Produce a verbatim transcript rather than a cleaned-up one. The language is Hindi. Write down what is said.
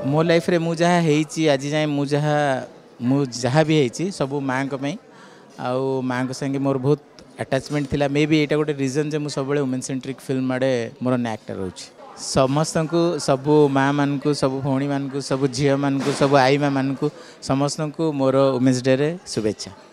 मो लाइफ रे मु जहाँ हेची आज जाए मु जहाँ मु जहाँ भी हेची सब माँ को पई आउ माँ को संगे मोर बहुत अटैचमेंट थिला मे बी एटा गोटे रीजन जे मु सब वुमेन सेंट्रिक फिल्म आड़े मोर नेक्टर रोची समस्त को सब माँ मान को सब भौणी मान को सब झील मान को सब आई माँ मान को समस्त को मोर वुमेन्स डे रे शुभेच्छा।